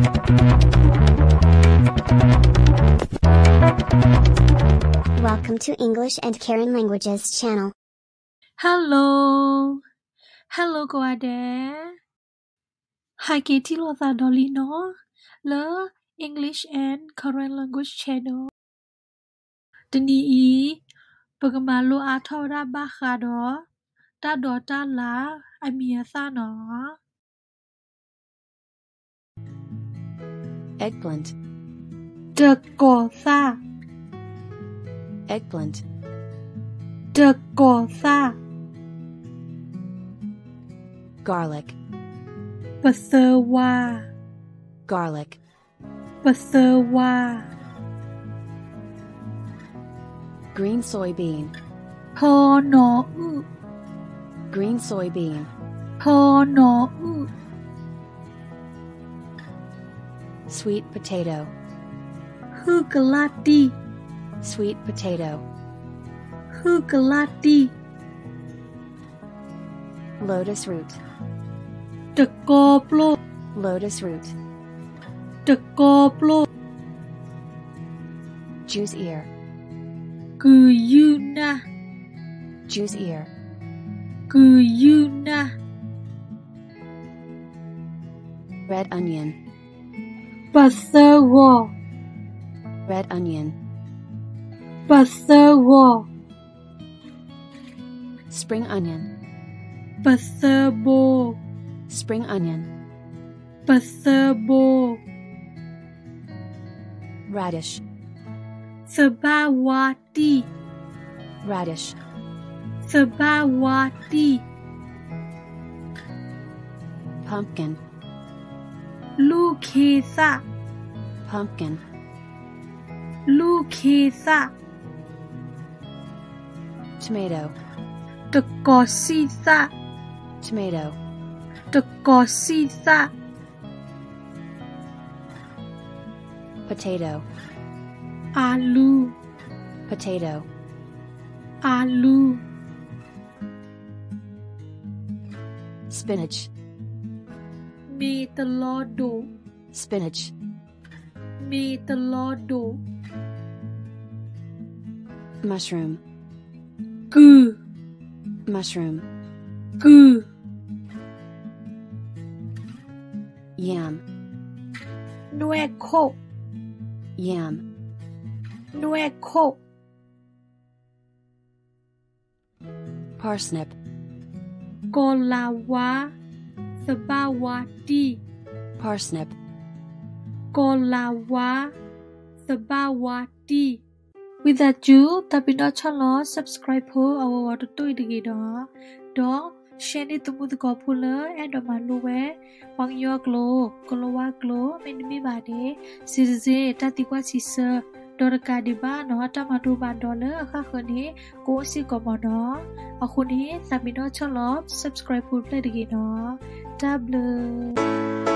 Welcome to English and Karen Languages channel. Hello. Hello ကိုအတဲ့ Hi ကေတီလို့သာဒေါ်လီနော်လဲ English and Karen Language channel တနီဤပကမာလိုအားထော်ရပါခါတော့တာဒေါ်တာလာအမီယသနော် Eggplant တကောစာ Eggplant တကောစာ Garlic ပစဝါ Garlic ပစဝါ Green soybean ခေါ်နော်ဥ Green soybean ခေါ်နော်ဥ Sweet potato ဟုကလာတီ Sweet potato ဟုကလာတီ Lotus root တကောပလို Lotus root တကောပလို Jew's ear ကူယူနာ Jew's ear ကူယူနာ Red onion ပစဝ Red onion ပစဝ Spring onion ပစဘ Spring onion ပစဘ Radish စဘာဝတီ Radish စဘာဝတီ Pumpkin လူခေစာ Pumpkin လူခေစာ Tomato တကောစီစာ Tomato တကောစီစာ Potato အာလူ Potato အာလူ Spinach မေတလောဒို Spinach မေတလောဒို Mushroom ကူ Mushroom ကူ Yam နွဲခို Yam နွဲခို Parsnip ကောလာဝါစဘာဝတီ Parsnip ကောလာဝါစဘာဝတီ With that you tapino chalo subscribe ho our to digi do share it to the popular and the maluwe wang yo glo wa glo min mi ba de size tatikwa sisa dorka diba no tamatu ba dollar kha khoni ko si ko mo no akhuni tapino chalo subscribe ho play digi no tablo